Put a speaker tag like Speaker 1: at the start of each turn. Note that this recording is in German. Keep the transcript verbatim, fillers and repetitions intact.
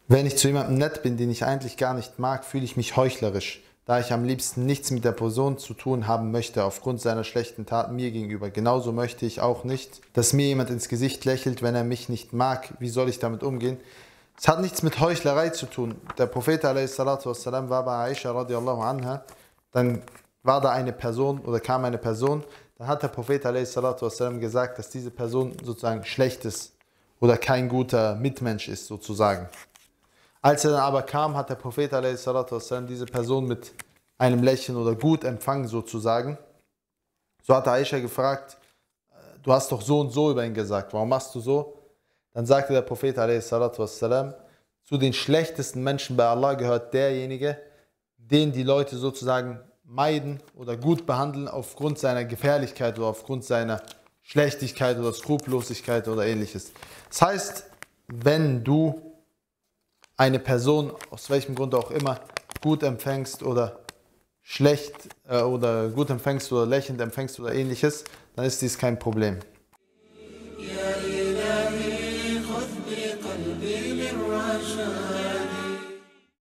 Speaker 1: Wenn ich zu jemandem nett bin, den ich eigentlich gar nicht mag, fühle ich mich heuchlerisch, da ich am liebsten nichts mit der Person zu tun haben möchte aufgrund seiner schlechten Taten mir gegenüber. Genauso möchte ich auch nicht, dass mir jemand ins Gesicht lächelt, wenn er mich nicht mag. Wie soll ich damit umgehen? Es hat nichts mit Heuchlerei zu tun. Der Prophet a s. war bei Aisha radiallahu anha, dann war da eine Person oder kam eine Person, dann hat der Prophet a s. gesagt, dass diese Person sozusagen schlecht ist oder kein guter Mitmensch ist sozusagen. Als er dann aber kam, hat der Prophet a s. diese Person mit einem Lächeln oder gut empfangen sozusagen. So hat Aisha gefragt, du hast doch so und so über ihn gesagt, warum machst du so? Dann sagte der Prophet a s. zu den schlechtesten Menschen bei Allah gehört derjenige, den die Leute sozusagen meiden oder gut behandeln aufgrund seiner Gefährlichkeit oder aufgrund seiner Schlechtigkeit oder Skrupellosigkeit oder ähnliches. Das heißt, wenn du eine Person, aus welchem Grund auch immer, gut empfängst oder schlecht äh, oder gut empfängst oder lächelnd empfängst oder ähnliches, dann ist dies kein Problem.
Speaker 2: يا إلهي خذ بقلبي للرشاد